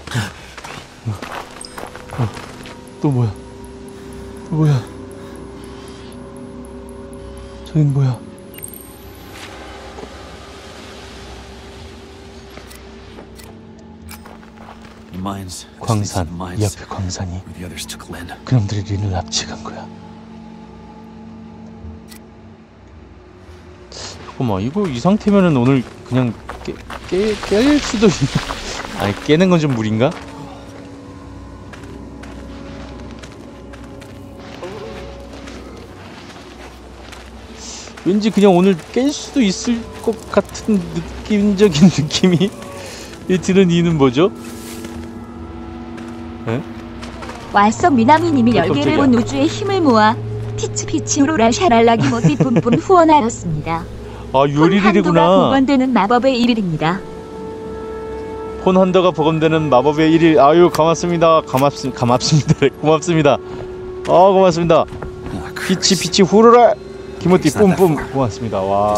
또 뭐야? 또 뭐야? 저긴 뭐야? 광산. 이 앞에 광산이. 그놈들이 린을 납치한 거야. 잠깐만, 이거 이 상태면은 오늘 그냥 깰 수도 아니, 깨는 건 좀 무리인가? 왠지 그냥 오늘 깰 수도 있을 것 같은 느낌적인 느낌이 드는 이유는 뭐죠? 에? 왓썹 미나미님이 10개를 본 우주의 힘을 모아 피치피치 오로라 샤랄라기 모티 뿜뿜 후원하였습니다. 아, 요일이구나. 복원되는 마법의 일일입니다. 폰 한더가 복원되는 마법의 일일. 아유, 고맙습니다. 고맙습니다. 고맙습니다. 피치 후루라 기모티 뿜뿜 고맙습니다. 와.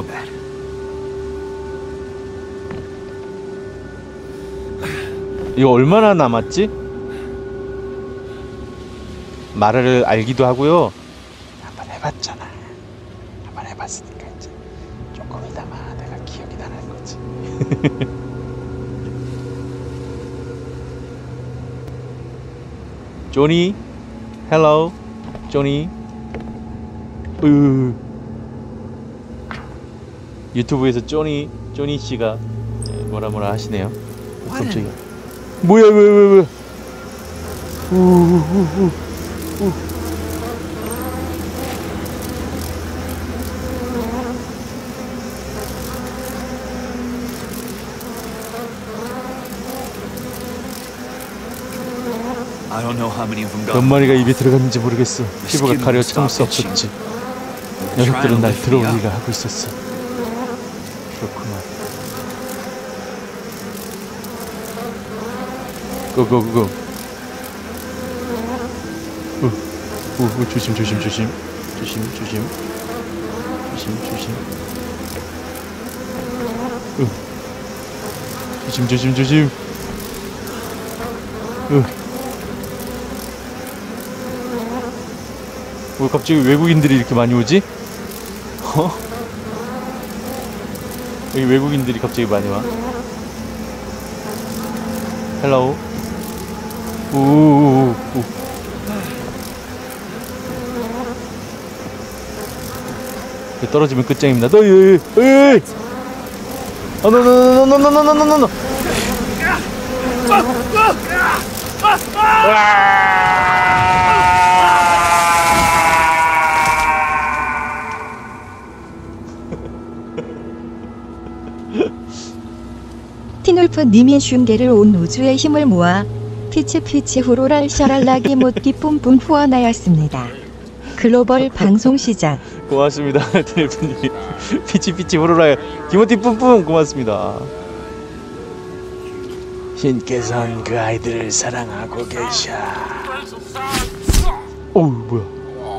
이거 얼마나 남았지? 말을 알기도 하고요. 한번 해봤잖아. 한번 해봤으니까 이제 조금이나마 내가 기억이 나는 거지. 조니, 헬로, 조니. 유튜브에서 조니 씨가 뭐라 하시네요. 깜짝이야. 뭐야, 왜? 몇 마리가 입에 들어갔는지 모르겠어. 피부가 가려 참을 수 없었지. 녀석들은 날 들어올리려 하고 있었어. 그렇구만. 고고고. 조심. 조심. 왜 갑자기 외국인들이 이렇게 많이 오지? 여기 외국인들이 갑자기 많이 와. 헬로우. 떨어지면 끝장입니다. 너희 노. 티놀프님이 50개를 온 우주의 힘을 모아 피치 후로랄 샤랄라기 모티 뿜뿜 후원하였습니다. 글로벌 방송 시작. 고맙습니다. 티놀프님. 피치 후로랄 기모티 뿜뿜 고맙습니다. 신께서는 그 아이들을 사랑하고 계셔. 어우, 뭐야.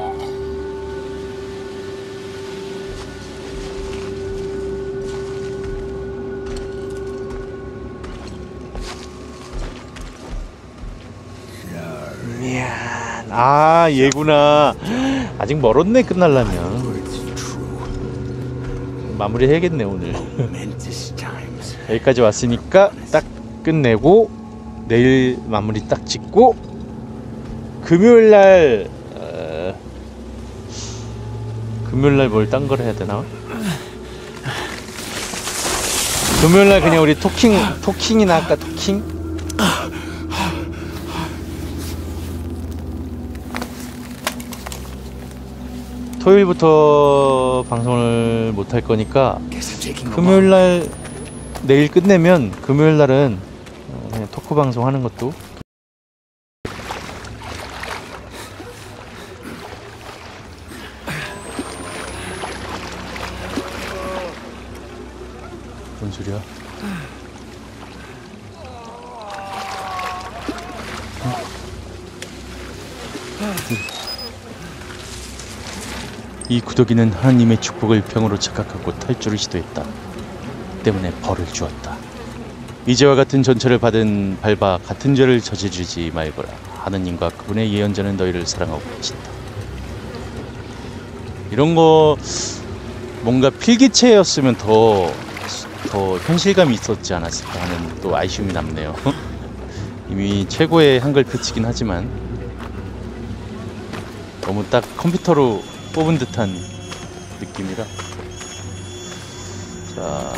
미안. 아, 얘구나. 아직 멀었네, 끝날라면. 마무리 해야겠네, 오늘. 여기까지 왔으니까 딱 끝내고 내일 마무리 딱 짓고 금요일날 뭘 딴 걸 해야 되나? 금요일날 그냥 우리 토킹이나 할까? 토킹? 토요일부터 방송을 못 할 거니까 금요일날 내일 끝내면 금요일날은 그냥 토크 방송 하는 것도. 뭔 소리야? 이 구더기는 하나님의 축복을 병으로 착각하고 탈주를 시도했다. 때문에 벌을 주었다. 이제와 같은 전철을 밟아 같은 죄를 저지르지 말거라. 하느님과 그분의 예언자는 너희를 사랑하고 계신다. 이런 거 뭔가 필기체였으면 더 현실감이 있었지 않았을까 하는 또 아쉬움이 남네요. 이미 최고의 한글 표치긴 하지만 너무 딱 컴퓨터로 뽑은 듯한 느낌이라. 자,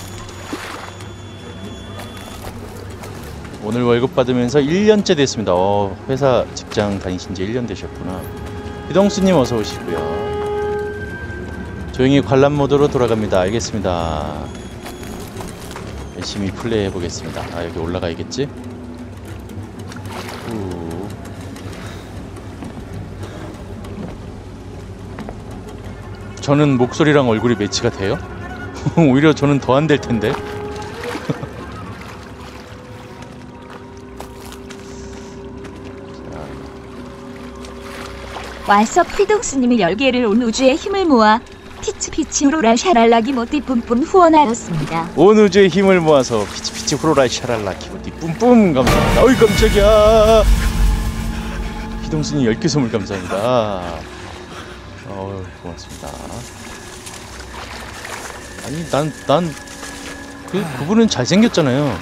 오늘 월급 받으면서 1년째 됐습니다. 회사 직장 다니신 지 1년 되셨구나. 희동수님 어서 오시고요. 조용히 관람 모드로 돌아갑니다. 알겠습니다. 열심히 플레이해 보겠습니다. 아, 여기 올라가야겠지? 저는 목소리랑 얼굴이 매치가 돼요? 오히려 저는 더 안 될 텐데. 와서 피동스님이 열개를 온 우주의 힘을 모아 피치피치 후로라 샤랄라기 모티 뿜뿜 후원하였습니다. 온 우주의 힘을 모아서 피치피치 후로라 샤랄라기 모티 뿜뿜 감사합니다. 어이 깜짝이야. 피동스님 10개 선물 감사합니다. 고맙습니다. 아니 그분은 잘생겼잖아요.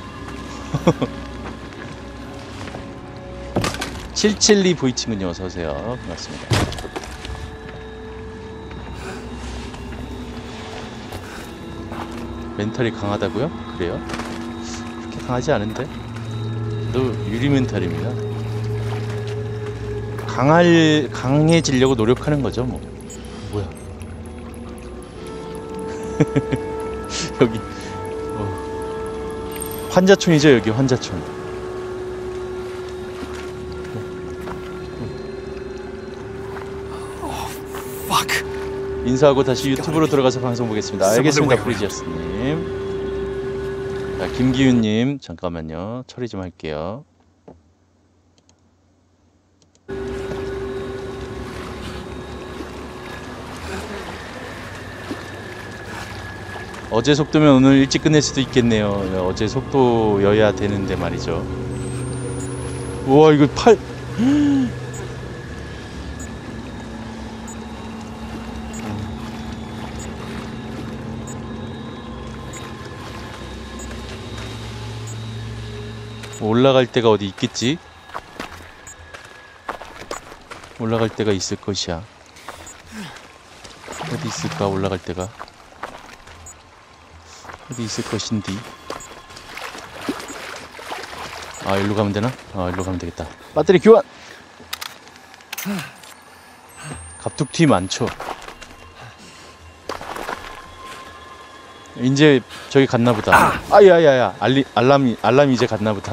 772 보이친군요. 어서오세요. 반갑습니다. 멘탈이 강하다고요? 그래요? 그렇게 강하지 않은데? 또 유리 멘탈입니다. 강해지려고 노력하는 거죠, 뭐. 뭐야? 여기 환자촌이죠, 여기 환자촌. 인사하고 다시 유튜브로 들어가서 방송 보겠습니다. 알겠습니다, 프리지어스님. 자, 김기윤님 잠깐만요. 처리 좀 할게요. 어제 속도면 오늘 일찍 끝낼 수도 있겠네요. 어제 속도여야 되는데 말이죠. 우와, 이거 올라갈 데가 어디 있겠지? 올라갈 데가 있을 것이야. 어디 있을까? 올라갈 데가 어디 있을 것인디. 아, 일로 가면 되나? 아, 일로 가면 되겠다. 배터리 교환! 갑툭튀 많죠? 이제 저기 갔나보다. 아야야야, 알람이 이제 갔나보다.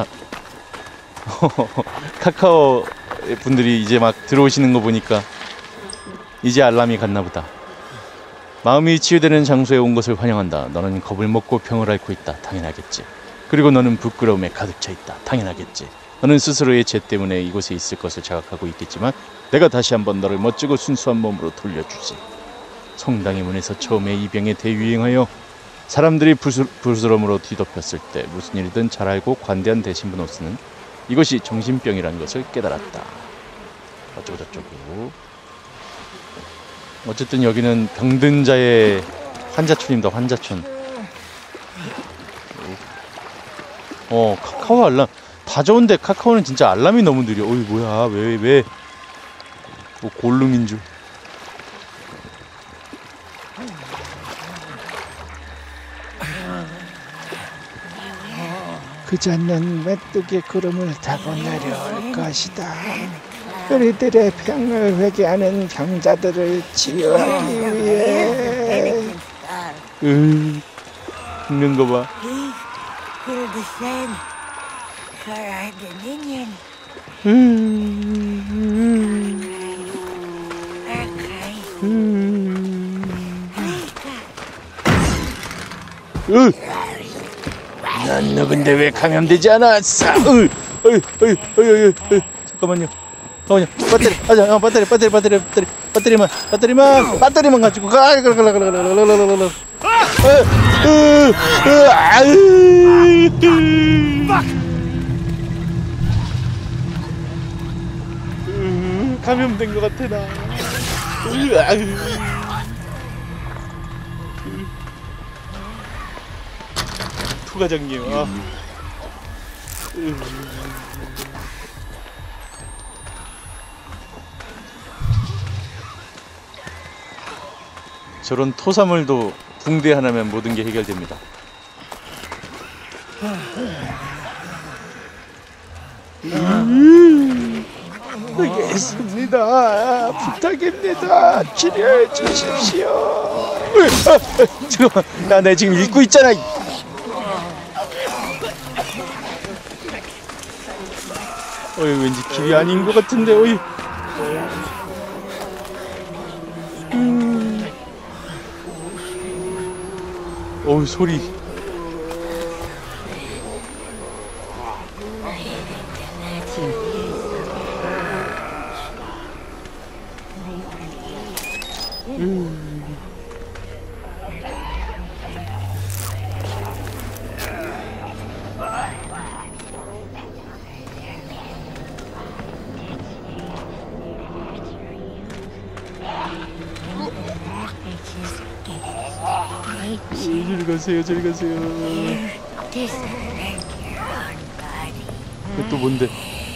카카오 분들이 이제 막 들어오시는 거 보니까 이제 알람이 갔나보다. 마음이 치유되는 장소에 온 것을 환영한다. 너는 겁을 먹고 병을 앓고 있다. 당연하겠지. 그리고 너는 부끄러움에 가득 차 있다. 당연하겠지. 너는 스스로의 죄 때문에 이곳에 있을 것을 자각하고 있겠지만 내가 다시 한번 너를 멋지고 순수한 몸으로 돌려주지. 성당의 문에서 처음에 이 병에 대유행하여 사람들이 부스럼으로 뒤덮였을 때 무슨 일이든 잘 알고 관대한 대신분으로 쓰는 이것이 정신병이라는 것을 깨달았다. 어쩌고저쩌고. 어쨌든 여기는 병든 자의 환자촌입니다. 환자촌. 카카오 알람 다 좋은데 카카오는 진짜 알람이 너무 느려. 어이 뭐야, 왜 뭐 골룸인 줄. 그자는 메뚜기 구름을 타고 내려올 것이다. 우리들의 병을 회개하는 병자들을 치유하기 위해. 죽는 거 봐. 난 누군데 왜 감염되지 않았어? 잠깐만요. 배터리만 가지고 가. 감염된 것 같아 나. 투과장님. 저런 토사물도 붕대 하나면 모든 게 해결됩니다. 알겠습니다. 부탁입니다. 치료해 주십시오. 잠깐만, 나 내 지금 읽고 있잖아. 왠지 길이 아닌 것 같은데. 소리. 저리 가세요. 이거 또 뭔데?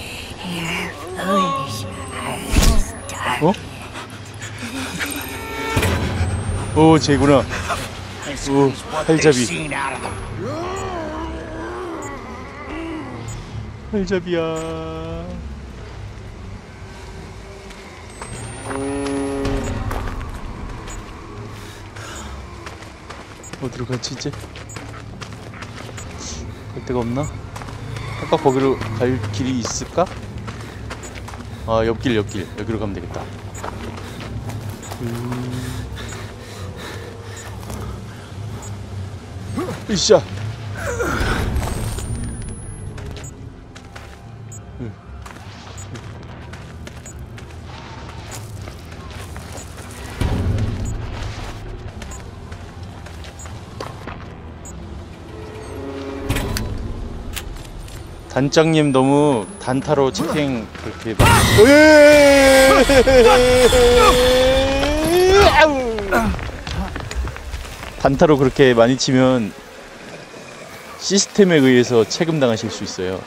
쟤구나. 활잡이. 활잡이야. 어디로 갔지 이제? 갈 데가 없나? 아까 거기로 갈 길이 있을까? 옆길 여기로 가면 되겠다. 으쌰. 단장님 너무 단타로 채팅 그렇게 단타로 그렇게 많이 치면 시스템에 의해서 체금당하실 수 있어요.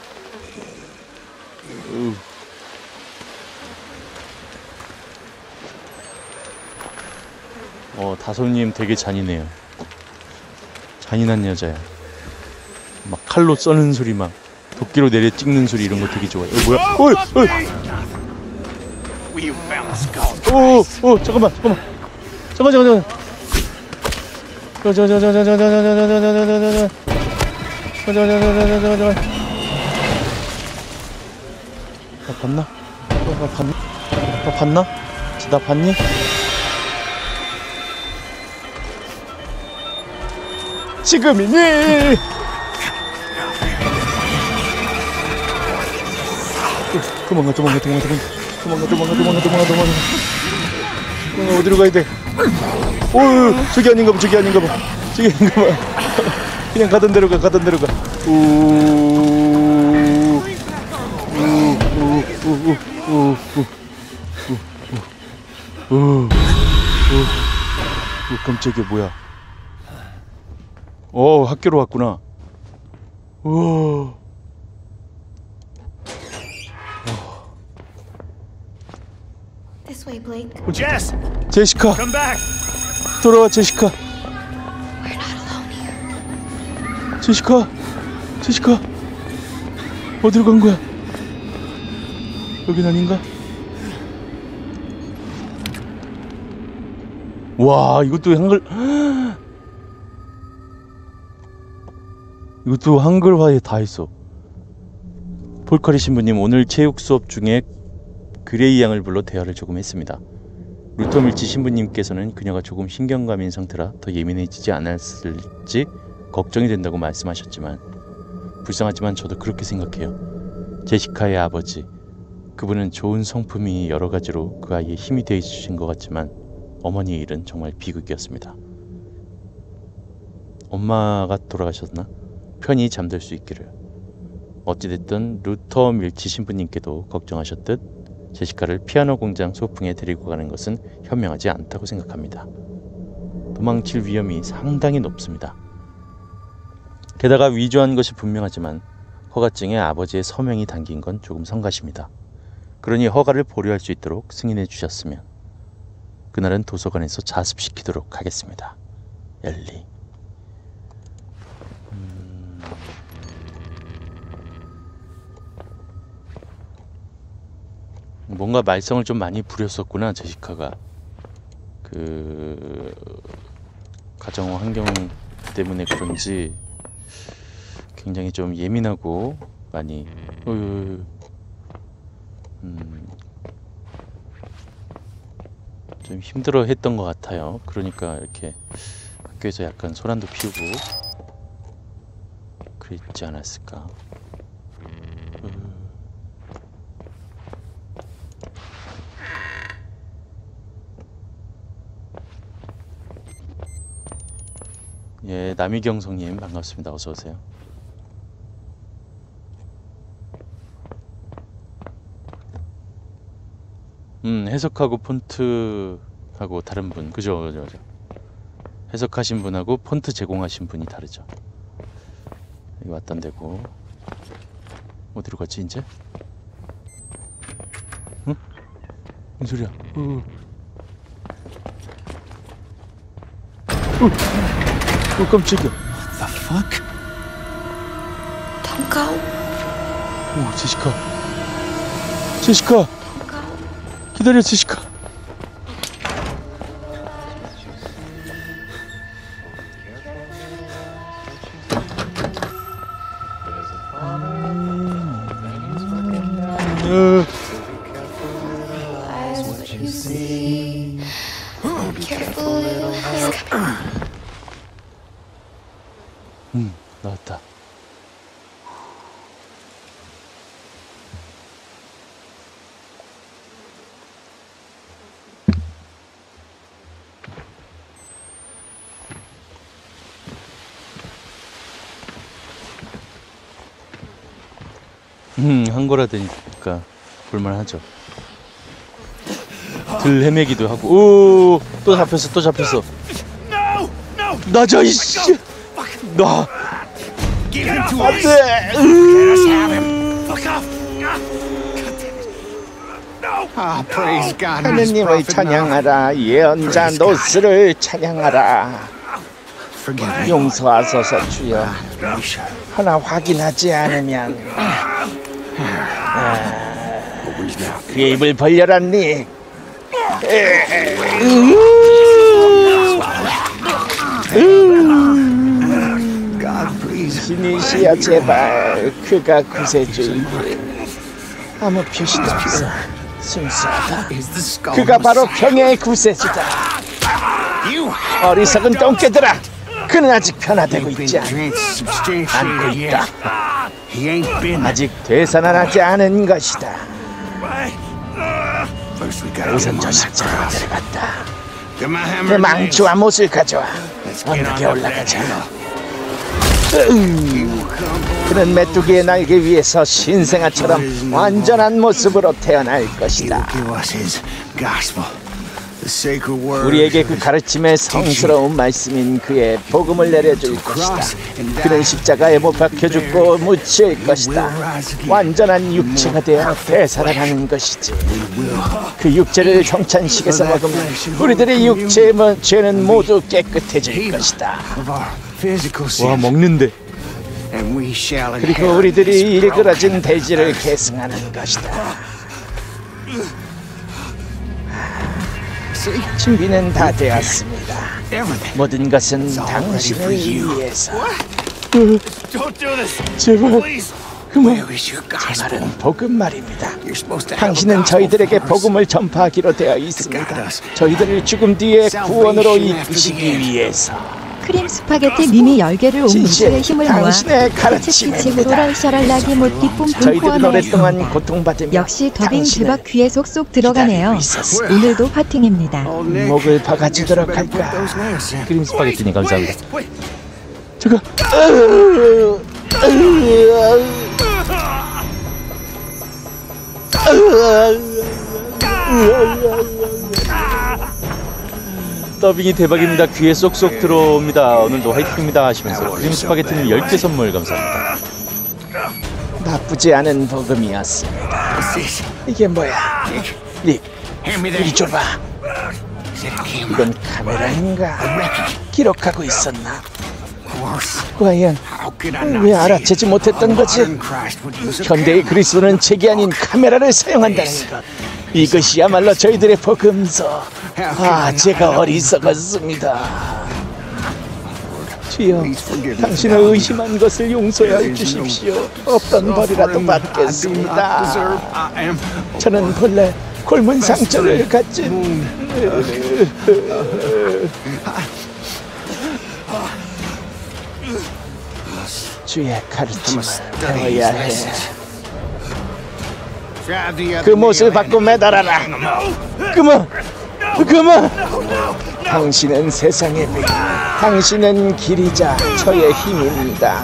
다솜님 되게 잔인해요. 잔인한 여자야. 막 칼로 써는 소리, 막 도끼로 내려 찍는 소리 이런 거 되게 좋아해. 뭐야? 잠깐만. 나 봤나? 나 봤니? 지금이니? 도망가. 어디로 가야 돼? 저기 아닌가 봐. 그냥 가던 대로 가. 깜짝이야, 뭐야? 학교로 왔구나. This way, Blake. Jess, 제시카, come back. 돌아와, 제시카. We're not alone here. 제시카, 어디로 간 거야? 여긴 아닌가? 와, 이것도 한글화에 다 했어. 폴카리 신부님, 오늘 체육 수업 중에 그레이 양을 불러 대화를 조금 했습니다. 루터 밀치 신부님께서는 그녀가 조금 신경감인 상태라 더 예민해지지 않았을지 걱정이 된다고 말씀하셨지만, 불쌍하지만 저도 그렇게 생각해요. 제시카의 아버지, 그분은 좋은 성품이 여러 가지로 그 아이의 힘이 되어 주신 것 같지만 어머니의 일은 정말 비극이었습니다. 엄마가 돌아가셨나? 편히 잠들 수 있기를. 어찌됐든 루터 밀치 신부님께도 걱정하셨듯 제시카를 피아노 공장 소풍에 데리고 가는 것은 현명하지 않다고 생각합니다. 도망칠 위험이 상당히 높습니다. 게다가 위조한 것이 분명하지만 허가증에 아버지의 서명이 담긴 건 조금 성가십니다. 그러니 허가를 보류할 수 있도록 승인해 주셨으면 그날은 도서관에서 자습시키도록 하겠습니다. 엘리. 뭔가 말썽을 좀 많이 부렸었구나, 제시카가. 그 가정 환경 때문에 그런지 굉장히 좀 예민하고 많이 좀 힘들어 했던 것 같아요. 그러니까 이렇게 학교에서 약간 소란도 피우고 그랬지 않았을까. 예, 남희경성님 반갑습니다. 어서 오세요. 해석하고 폰트하고 다른 분, 그죠. 해석하신 분하고 폰트 제공하신 분이 다르죠. 여기 왔던 데고. 어디로 갔지 이제? 응? 무슨 소리야? 깜짝이야. The fuck? Don't go. 오, 제시카. Don't go. 기다려, 제시카. Eyes what you see. Careful, little he's coming. 나왔다. 한거라 되니까 볼만하죠. 들 헤매기도 하고. 오, 또 잡혔어. 나자 이씨. 나. 하느님을 찬양하라. 예언자 노스를 찬양하라. 용서하소서 주여. 하나 확인하지 않으면 그의 입을 벌려라니. 신이시여 제발 그가 구세주이니 아무 표시도 없어. 순수하다. 그가 바로 평야의 구세주다. 어리석은 똥개들아, 그는 아직 변화되고 있지 않고 있다. 아직 되살아나지 않은 것이다. 우선 저 십자가로 데려갔다. 내 망치와 못을 가져와. 언덕에 올라가자. 그는 메뚜기의 날개 위에서 신생아처럼 완전한 모습으로 태어날 것이다. 우리에게 그 가르침의 성스러운 말씀인 그의 복음을 내려줄 것이다. 그는 십자가에 못 박혀 죽고 묻힐 것이다. 완전한 육체가 되어 되살아나는 것이지. 그 육체를 성찬식에서 먹으면 우리들의 육체의 죄는 모두 깨끗해질 것이다. 와, 먹는데. 그리고 우리들이 일그러진 대지를 계승하는 것이다. 준비는 다 되었습니다. 모든 것은 당신을 위해서. 제발 그만. 제 말은 복음 말입니다. 당신은 저희들에게 복음을 전파하기로 되어 있습니다. 저희들을 죽음 뒤에 구원으로 이끄시기 위해서. 크림 스파게티 님이 10개를 온 우주의 힘을 모아 당신의 피치 가르침입니다. 후로랄 샤랄라기 못기 뿜뿜 저희들은 오랫동안 후원하였습니다. 고통받으며 역시 더빙 당신을 드박 귀에 속속 들어가네요. 기다리고 있었어요. 오늘도 파팅입니다. 목을 박아주도록 할까. 크림 스파게티니 감사합니다. 저거. 더빙이 대박입니다. 귀에 쏙쏙 들어옵니다. 오늘도 화이팅입니다 하시면서 크림 스파게티는 10개 선물 감사합니다. 나쁘지 않은 복음이었습니다. 이게 뭐야? 닉, 이리 줘봐. 이건 카메라인가? 기록하고 있었나? 과연 왜 알아채지 못했던 거지? 현대의 그리스도는 책이 아닌 카메라를 사용한다는 것. 이것이야말로 저희들의 복음서. 아, 제가 어리석었습니다. 주여, 당신을 의심한 것을 용서해 주십시오. 어떤 벌이라도 받겠습니다. 저는 본래 골문 상처를 가진 주의 가르침을 배워야 해. 그 못을 받고 매달아라. 그만. 당신은 세상의 빛, 당신은 길이자 저의 힘입니다.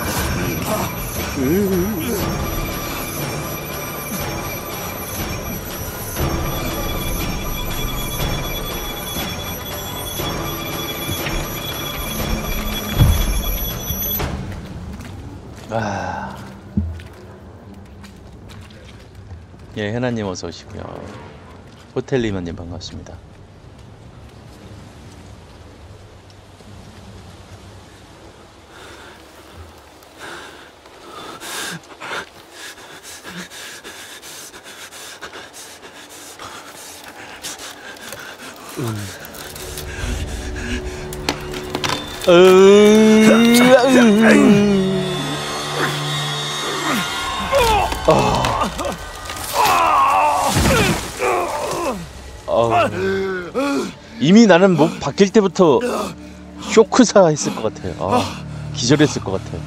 예, 해나님 어서 오시고요. 호텔리머님 반갑습니다. 이미 나는 뭐 바뀔 때부터 쇼크사 했을 것 같아요. 기절했을 것 같아요.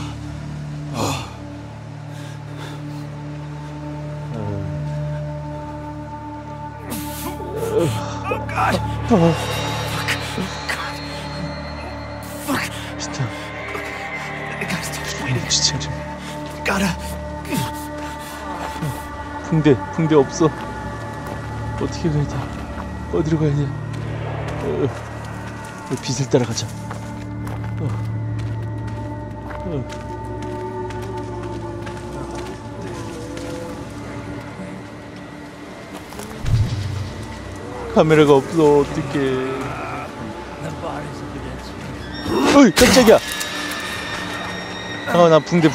진짜 붕대 없어. 어떻게 가야 돼? 어디로 가야 돼? 빛을 따라가자. 카메라가 없어. 어떡해. 어이, 깜짝이야. 나 붕대.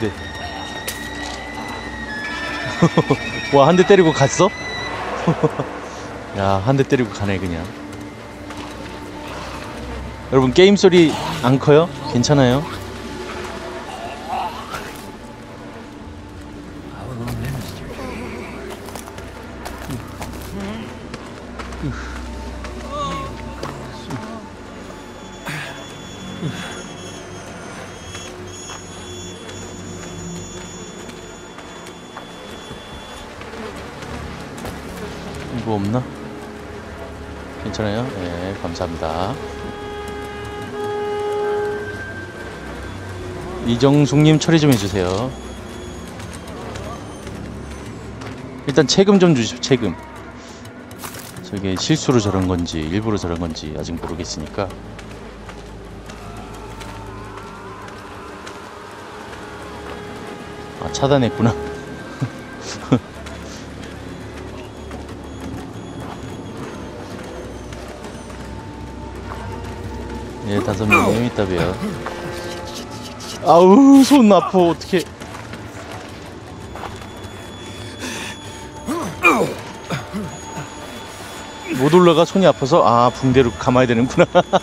와, 한 대 때리고 갔어? 야, 한 대 때리고 가네 그냥. 여러분, 게임 소리 안 커요? 괜찮아요? 이거 없나? 괜찮아요? 네, 감사합니다. 이정숙님 처리 좀 해주세요. 일단 체금 좀 주십시오. 체금. 저게 실수로 저런 건지 일부러 저런 건지 아직 모르겠으니까. 아, 차단했구나. 예, 5명 이따 봬요. 아우, 손 아파. 어떡해. 못 올라가. 손이 아파서. 아, 붕대로 감아야 되는구나.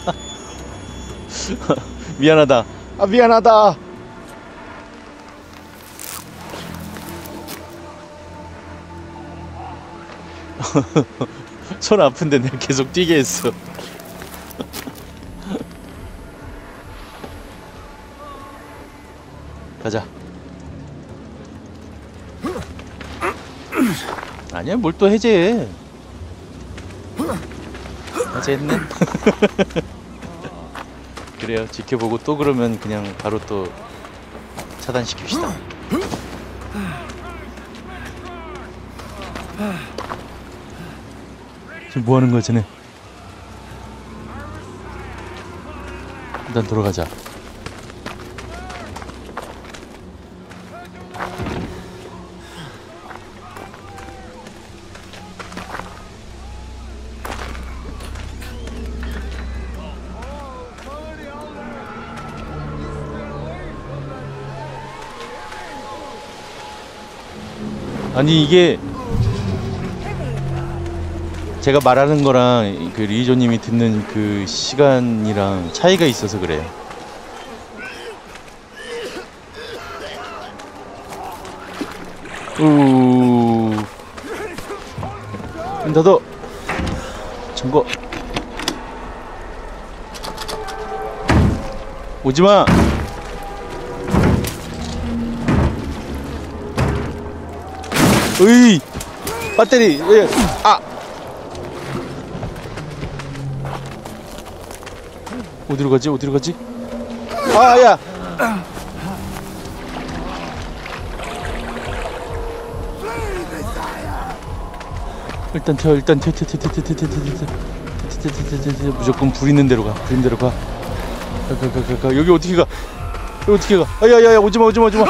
미안하다. 미안하다. 손 아픈데 내가 계속 뛰게 했어. 가자. 아니야, 뭘 또 해제해. 해제했네. 그래요. 지켜보고 또 그러면 그냥 바로 또 차단시킵시다. 지금 뭐 하는 거야, 쟤네? 일단 돌아가자. 아니 이게 제가 말하는 거랑 그 리조님이 듣는 그 시간이랑 차이가 있어서 그래요. 문 닫어. 잠궈. 오지마. 으이 배터리. 아 어디로 가지? 어디로 가지? 아야. 일단 튀어. 일단 튀어. 무조건 불 있는 데로 가. 불 있는 데로 가. 가. 여기 어떻게 가? 여기 어떻게 가? 아야야야 오지마.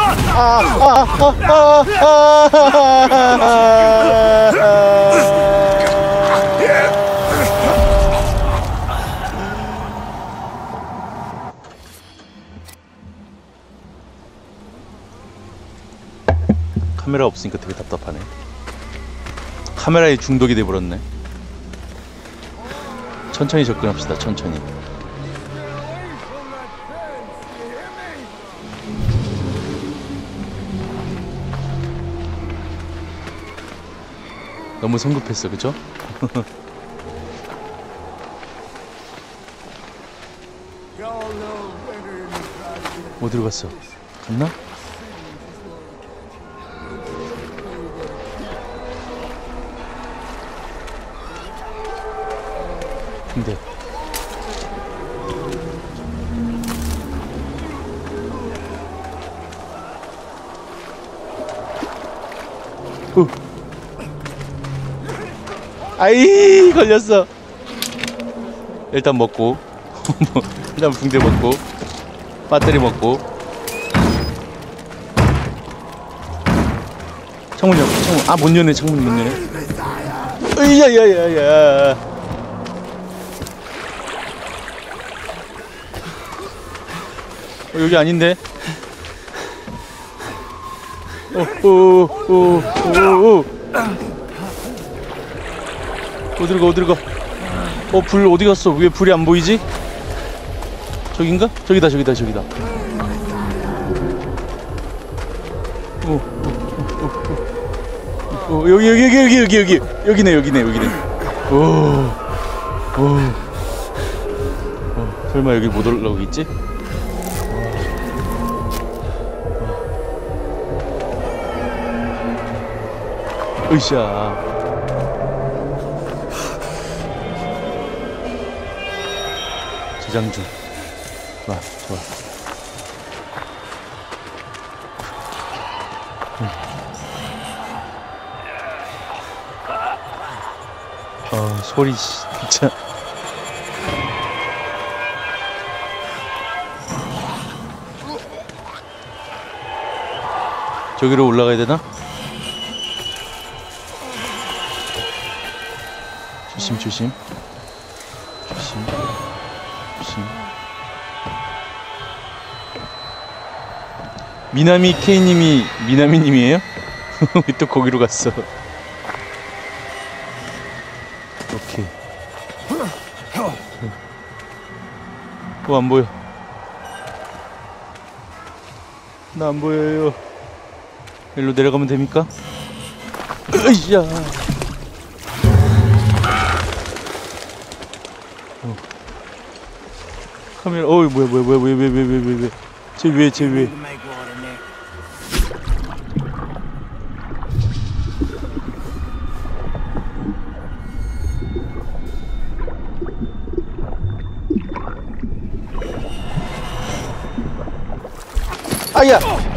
카메라 없으니까 되게 답답하네. 카메라에 중독이 돼버렸네. 천천히 접근합시다. 천천히. 너무 성급했어, 그쵸? 어디로 갔어? 갔나? 근데 아이 걸렸어. 일단 먹고 일단 붕대 먹고 배터리 먹고 창문 열어. 창문. 아 못 여네. 창문 못 여네. 으야야야야. 여기 아닌데? 어디로 가? 불 어디 갔어? 왜 불이 안 보이지? 저긴가? 저기다. 여기네. 설마 여기 못 올라오겠지? 으쌰. 저장 중. 좋아. 소리 진짜. 저기로 올라가야 되나? 조심. 미나미 K님이 미나미님이에요? 왜 또 거기로 갔어? 오케이. 안 보여. 나 안 보여요. 일로 내려가면 됩니까? 으이야. 카메라. 뭐야. 왜? 쟤 왜? 아야!